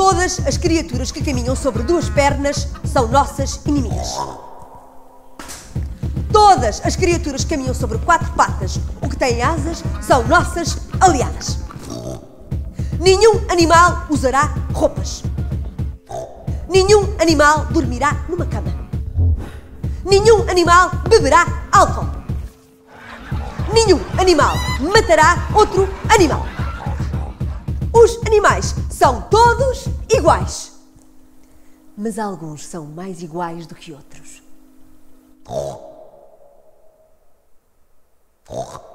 Todas as criaturas que caminham sobre duas pernas são nossas inimigas. Todas as criaturas que caminham sobre quatro patas ou que têm asas são nossas aliadas. Nenhum animal usará roupas. Nenhum animal dormirá numa cama. Nenhum animal beberá álcool. Nenhum animal matará outro animal. Os animais são todos iguais. Mas alguns são mais iguais do que outros.